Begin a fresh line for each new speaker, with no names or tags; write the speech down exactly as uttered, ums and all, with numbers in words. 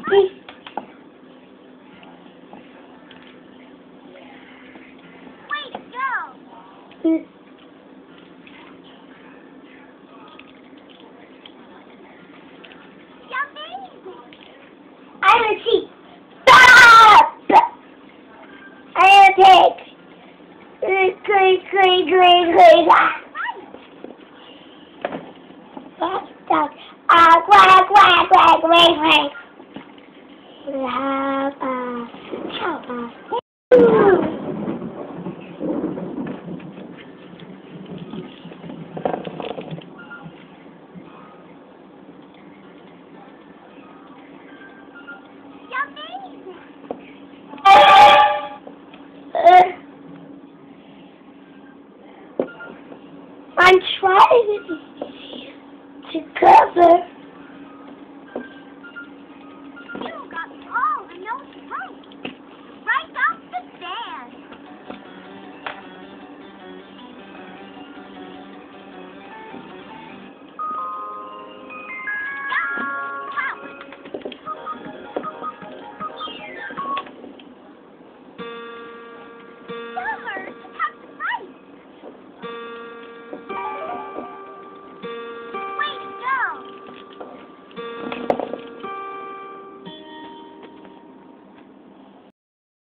I'm a sheep. Stop! I am a pig. Green, green, green, green, green. Dog. Ah, quack, quack, quack, quack, quack. We have a cow. I'm trying to cover